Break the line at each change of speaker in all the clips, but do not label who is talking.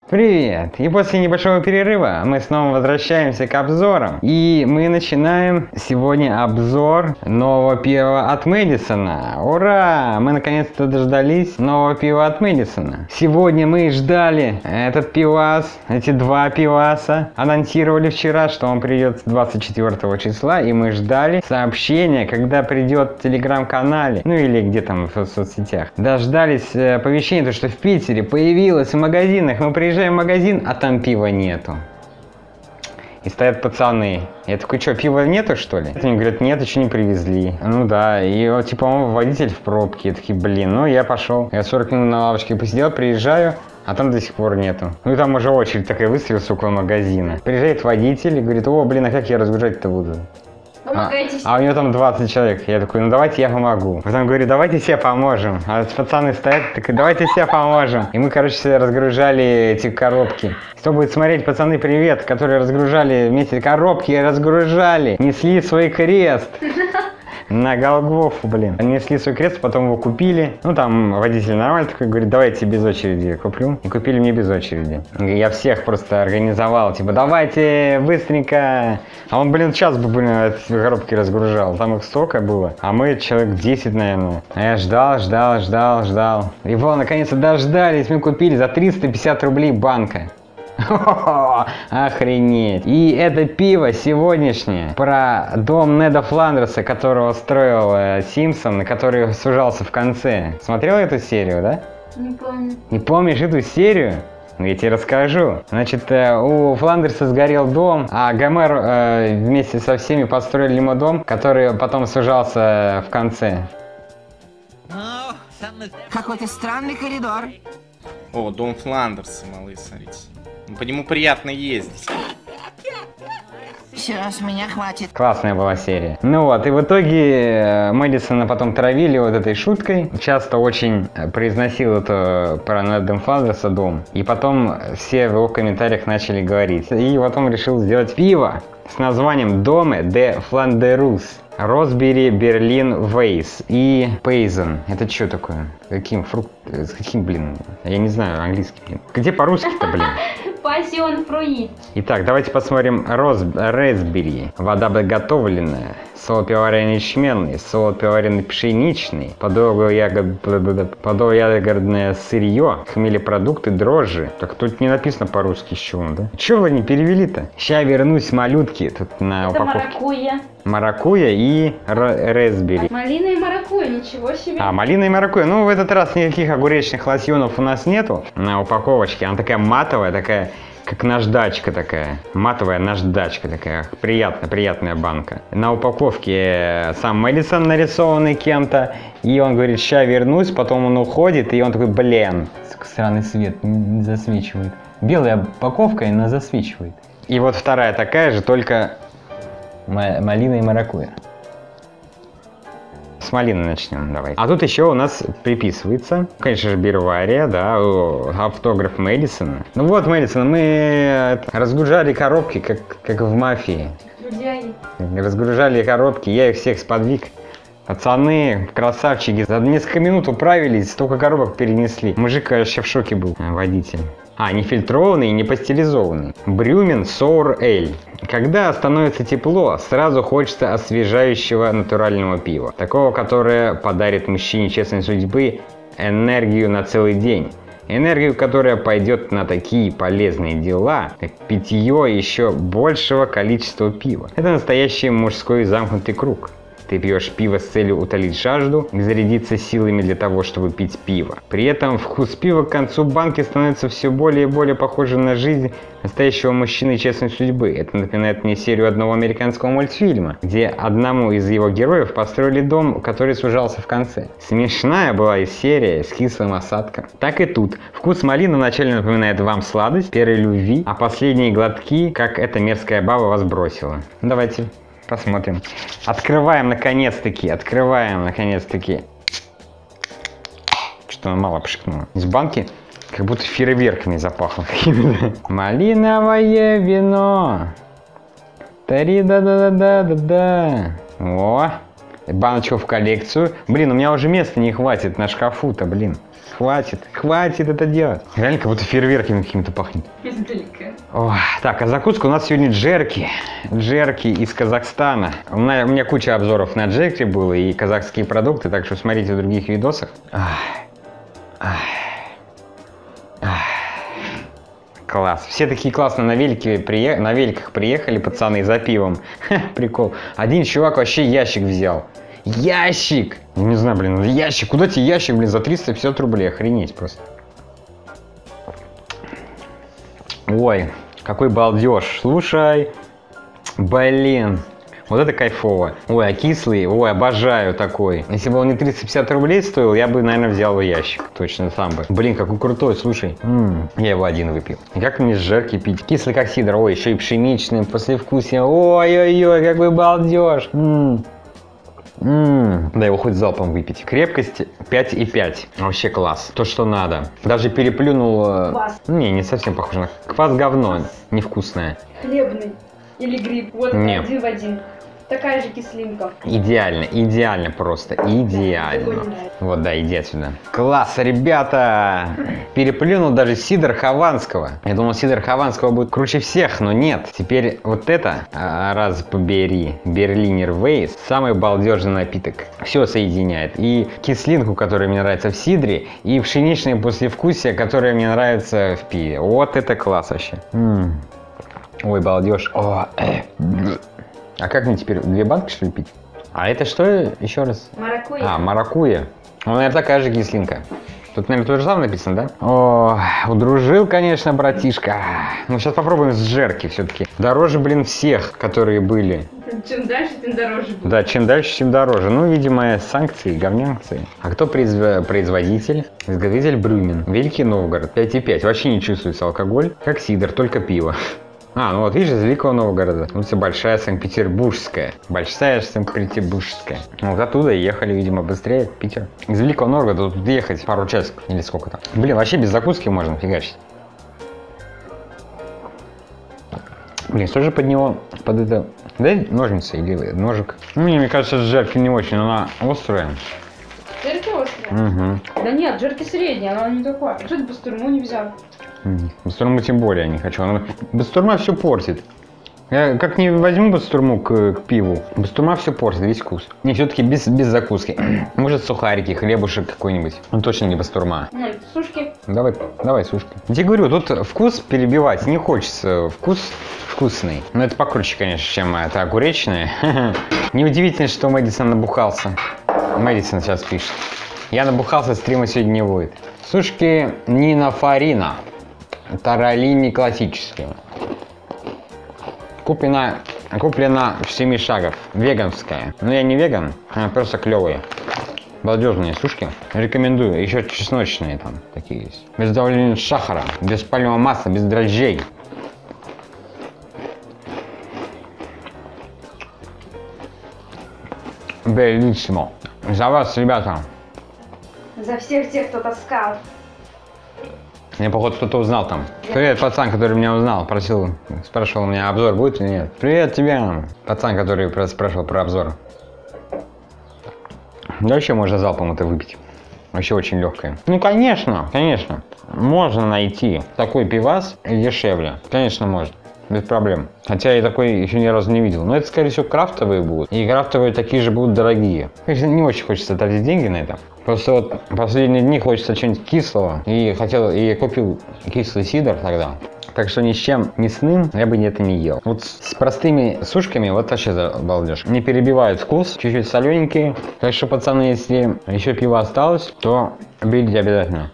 Привет! И после небольшого перерыва мы снова возвращаемся к обзорам. И мы начинаем сегодня обзор нового пива от Мэдисона. Ура! Мы наконец-то дождались нового пива от Мэдисона. Сегодня мы ждали этот пивас, эти два пиваса. Анонсировали вчера, что он придет 24 числа. И мы ждали сообщения, когда придет в телеграм-канале. Ну или где там в соцсетях. Дождались оповещения, что в Питере появилось в магазинах. Мы приезжаем в магазин, а там пива нету. И стоят пацаны. Я такой, что, пива нету, что ли? Они говорят, нет, еще не привезли. Ну да, и вот, типа, водитель в пробке. Я такие, блин, ну я пошел. Я 40 минут на лавочке посидел, приезжаю, а там до сих пор нету. Ну и там уже очередь такая выстроилась около магазина. Приезжает водитель и говорит, о, блин, а как я разгружать-то буду? А у него там 20 человек. Я такой, ну давайте я помогу. Потом говорю, давайте все поможем. А пацаны стоят, такие, давайте все поможем. И мы, короче, разгружали эти коробки. Кто будет смотреть, пацаны, привет, которые разгружали вместе коробки, разгружали, несли свой крест. На Голгофу, блин. Несли свой крест, потом его купили. Ну, там водитель нормально такой, говорит, давайте без очереди куплю. И купили мне без очереди. Я всех просто организовал, типа, давайте быстренько. А он, блин, час бы, блин, эти коробки разгружал. Там их столько было. А мы человек 10, наверное. А я ждал. Его наконец-то дождались. Мы купили за 350 рублей банка. Охренеть. И это пиво сегодняшнее про дом Неда Фландерса, которого строил Симпсон, который сужался в конце. Смотрел эту серию, да?
Не помню.
Не помнишь эту серию? Я тебе расскажу. Значит, у Фландерса сгорел дом, а Гомер вместе со всеми построили ему дом, который потом сужался в конце.
Какой-то странный коридор.
О, дом Фландерса, малый, смотрите. По нему приятно ездить.
Все, с меня хватит.
Классная была серия. Ну вот, и в итоге Мэдисона потом травили вот этой шуткой. Часто очень произносил это про Неда Фландерса дом. И потом все в его комментариях начали говорить. И потом решил сделать пиво с названием Доме де Фландерус. Росбери, Берлин, Вейс и Пейзен. Это что такое? Каким фрукт? С каким, блин? Я не знаю английский, блин. Где по-русски-то, блин?
Пассион фруит.
Итак, давайте посмотрим Росбери. Вода приготовленная. Солод пивоваренный ячменный, солод пивоваренный пшеничный, подово-ягодное сырье, хмелепродукты, дрожжи. Так тут не написано по-русски, с чего, да? Чего вы не перевели-то? Ща вернусь, малютки. Тут на
Это
упаковке.
маракуйя.
Маракуйя и Ресбери.
Малина и маракуйя, ничего себе.
А, малина и маракуйя. Ну, в этот раз никаких огуречных лосьонов у нас нету на упаковочке. Она такая матовая, такая, как наждачка такая. Матовая наждачка такая. Приятная банка. На упаковке сам Мэдисон нарисованный кем-то. И он говорит, ща вернусь, потом он уходит. И он такой, блин, странный свет, не засвечивает. Белая упаковка, и она засвечивает. И вот вторая такая же, только малина и маракуйя. С малины начнем, давай. А тут еще у нас приписывается, конечно же, Бирвария, да, автограф Мэдисона. Ну вот, Мэдисон, мы разгружали коробки, как в мафии. Разгружали коробки, я их всех сподвиг. Пацаны, красавчики, за несколько минут управились, столько коробок перенесли. Мужик вообще в шоке был, водитель. А, не фильтрованный и не пастеризованный. Брюмен Sour Ale. Когда становится тепло, сразу хочется освежающего натурального пива. Такого, которое подарит мужчине честной судьбы энергию на целый день. Энергию, которая пойдет на такие полезные дела, как питье еще большего количества пива. Это настоящий мужской замкнутый круг. Ты пьешь пиво с целью утолить жажду и зарядиться силами для того, чтобы пить пиво. При этом вкус пива к концу банки становится все более и более похожим на жизнь настоящего мужчины честной судьбы. Это напоминает мне серию одного американского мультфильма, где одному из его героев построили дом, который сужался в конце. Смешная была и серия с кислым осадком. Так и тут. Вкус малины вначале напоминает вам сладость, первой любви, а последние глотки, как эта мерзкая баба вас бросила. Давайте посмотрим. Открываем наконец-таки. Что-то мало пшикнуло. Из банки как будто фейерверками запахло. Малиновое вино. Тари-да-да-да-да-да-да. О, баночку в коллекцию. Блин, у меня уже места не хватит на шкафу-то, блин. Хватит это делать. Реально, как будто фейерверками каким-то пахнет.
Издалека.
Ох, так, а закуска у нас сегодня джерки. Джерки из Казахстана. У меня куча обзоров на джерки было и казахские продукты, так что смотрите в других видосах. Класс. Все такие классно на великах приехали, пацаны, за пивом. Ха, прикол. Один чувак вообще ящик взял. Ящик! Не знаю, блин, ящик. Куда тебе ящик, блин, за 350 рублей? Охренеть просто. Ой, какой балдеж. Слушай. Блин. Вот это кайфово. Ой, а кислый, ой, обожаю такой. Если бы он не 350 рублей стоил, я бы, наверное, взял его ящик. Точно сам бы. Блин, какой крутой, слушай. Я его один выпил. И как мне с жерки пить? Кислый как сидр. Ой, еще и пшеничный, послевкусие. Ой-ой-ой, какой балдеж. Да, его хоть залпом выпить. Крепкость 5,5. Вообще класс. То, что надо. Даже переплюнул...
Квас.
Не совсем похоже на... Квас говно. Невкусное.
Хлебный. Или гриб. Вот
Не.
один в один. Такая же кислинка.
Идеально просто. Идеально. Вот, да, иди отсюда. Класс, ребята! Переплюнул даже сидр Хованского. Я думал, сидр Хованского будет круче всех, но нет. Теперь вот это, раз побери, Берлинер Вейс, самый балдежный напиток. Все соединяет. И кислинку, которая мне нравится в сидре, и пшеничное послевкусие, которое мне нравится в пиве. Вот это класс вообще. Ой, балдеж. А как мне теперь 2 банки, что ли, пить? А это что еще раз?
Маракуйя.
Маракуйя. Ну, наверное, такая же кислинка. Тут, наверное, то же самое написано, да? О, удружил, конечно, братишка. Ну, сейчас попробуем с джерки все-таки. Дороже, блин, всех, которые были.
Чем дальше, тем дороже будет.
Да, чем дальше, тем дороже. Ну, видимо, санкции, говнянцы. А кто производитель? Изготовитель Брюмин. Великий Новгород. 5,5. Вообще не чувствуется алкоголь. Как сидр, только пиво. Ну вот видишь, из Великого Новгорода. Улица Большая Санкт-Петербургская. Большая Санкт-Петербургская. Вот оттуда ехали, видимо, быстрее в Питер. Из Великого Новгорода тут ехать пару часиков или сколько там. Блин, вообще без закуски можно фигачить. Блин, что же под него, под это... Дай ножницы или ножик. Мне кажется, жерки не очень, она острая.
Джерки острая?
Угу.
Да нет, джерки средняя, она не такая. Что ты бастурму не взял?
Бастурму тем более не хочу. Бастурма все портит. Я как не возьму бастурму к пиву, бастурма все портит, весь вкус. Не, все-таки без закуски. Может, сухарики, хлебушек какой-нибудь. Ну, точно не бастурма.
Сушки.
Давай сушки. Я тебе говорю, тут вкус перебивать не хочется. Вкус вкусный. Но это покруче, конечно, чем это огуречное. Неудивительно, что Мэдисон набухался. Мэдисон сейчас пишет. Я набухался, стрима сегодня не будет. Сушки Нина Фарина. Таралини классические. Куплена в 7 шагов. Веганская. Но я не веган, она просто клевые. Балдежные сушки. Рекомендую. Еще чесночные там такие есть. Без добавления сахара, без пальмового масла, без дрожжей. Белиссимо. За вас, ребята.
За всех тех, кто таскал.
Мне, походу, кто-то узнал там. Привет, пацан, который меня узнал. Спрашивал у меня, обзор будет или нет. Привет тебе, пацан, который спрашивал про обзор. Да вообще можно залпом это выпить. Вообще очень легкое. Ну, конечно. Можно найти такой пивас дешевле. Конечно, можно. Без проблем. Хотя я такой еще ни разу не видел. Но это, скорее всего, крафтовые будут. И крафтовые такие же будут дорогие. Конечно, не очень хочется тратить деньги на это. Просто вот последние дни хочется чего-нибудь кислого. И я купил кислый сидр тогда. Так что ни с чем мясным я бы это не ел. Вот с простыми сушками вот вообще балдеж. Не перебивают вкус, чуть-чуть солененькие. Так что, пацаны, если еще пиво осталось, то берите обязательно.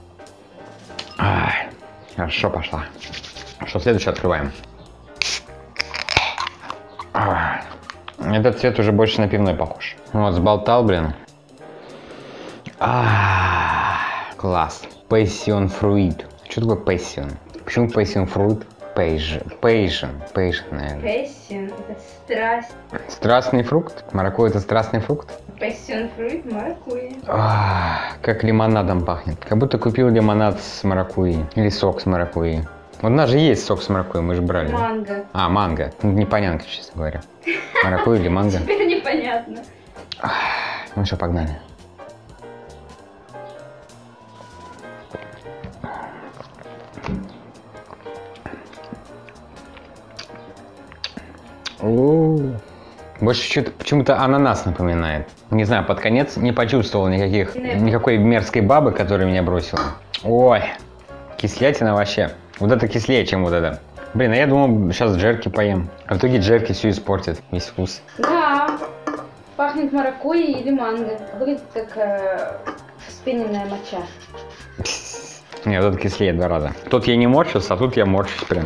Хорошо, пошла. Что, следующее открываем. Этот цвет уже больше на пивной похож. Вот, сболтал, блин. Класс. Passion fruit. Что такое passion? Почему passion fruit? Passion, наверное.
Passion — это страсть.
Страстный фрукт? Маракуйя — это страстный фрукт?
Passion fruit — маракуйя.
Как лимонадом пахнет. Как будто купил лимонад с маракуйей. Или сок с маракуйей. Вот у нас же есть сок с маракуйей, мы же брали.
Манго.
Манго. Непонятно, честно говоря. Маракуйя или манго.
Теперь непонятно.
Ну что, погнали. Больше что-то почему-то ананас напоминает. Не знаю, под конец не почувствовал никакой мерзкой бабы, которая меня бросила. Ой, кислятина вообще. Вот это кислее, чем вот это. Блин, а я думал, сейчас джерки поем. А в итоге джерки все испортит, весь вкус.
Да, пахнет маракуйей или манго. Выглядит как вспененная моча.
Нет, тут кислее 2 раза. Тут я не морщился, а тут я морщусь прям.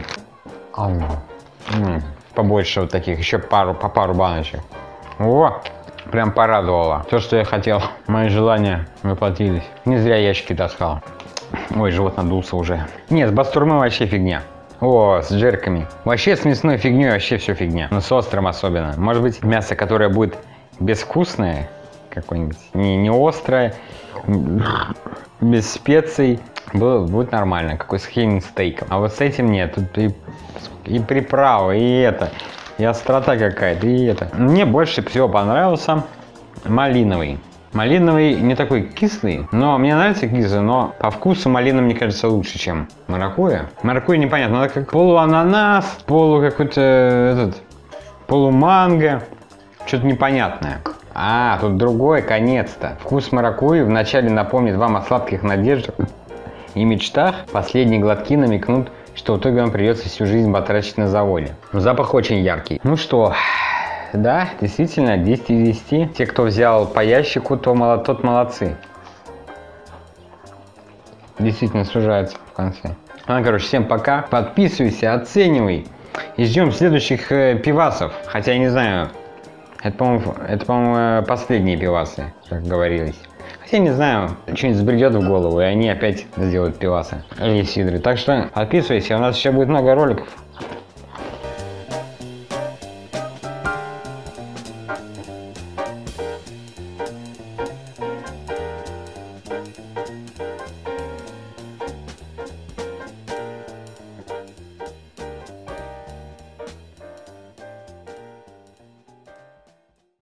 Побольше вот таких, еще по пару баночек. О, прям порадовало. То, что я хотел, мои желания воплотились. Не зря ящики таскал. Ой, живот надулся уже. Нет, с бастурмой вообще фигня. О, с джерками. Вообще с мясной фигней вообще все фигня. Но с острым особенно. Может быть, мясо, которое будет безвкусное, какое-нибудь, не острое, без специй, будет нормально, какой с хейн стейком. А вот с этим нет. Тут и приправы, и это, и острота какая-то, и это. Мне больше всего понравился малиновый. Малиновый не такой кислый, но мне нравится кислый, но по вкусу малина, мне кажется, лучше, чем маракуйя. Маракуйя непонятно, это как полуананас, какой-то полуманго, что-то непонятное. А, тут другой, конец-то. Вкус маракуйи вначале напомнит вам о сладких надеждах и мечтах. Последние глотки намекнут, что в итоге вам придется всю жизнь батрачить на заводе. Запах очень яркий. Ну что, да, действительно, 10 из 10. Те, кто взял по ящику, тот молодцы. Действительно сужается в конце. Ну, короче, всем пока. Подписывайся, оценивай. И ждем следующих пивасов. Хотя я не знаю, это, по-моему, последние пивасы, как говорилось. Хотя не знаю, что-нибудь забредет в голову, и они опять сделают пивасы или сидры. Так что подписывайся, у нас еще будет много роликов.